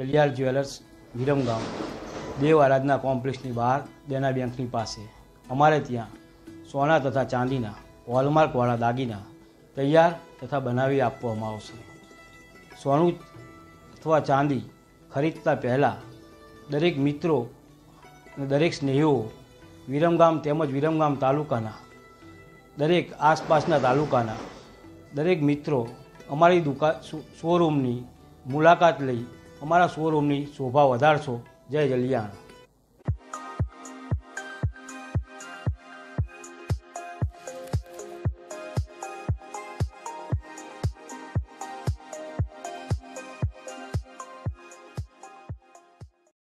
જલિયાર jewellers Viramgam દેવ આરાધના કોમ્પ્લેક્સની બહાર દેના બેંકની પાસે અમારે ત્યાં સોના તથા ચાંદીના હોલમાર્કવાળા દાગીના તૈયાર તથા બનાવી આપવામાં આવશે। સોનું અથવા ચાંદી ખરીદતા પહેલાં દરેક મિત્રો અને દરેક સ્નેહીઓ વિરમગામ તેમજ વિરમગામ તાલુકાના દરેક આસપાસના તાલુકાના દરેક મિત્રો અમારી શોરૂમની મુલાકાત લઈ અમારા શોરૂમની શોભા વધારશો। જય જલિયાણ।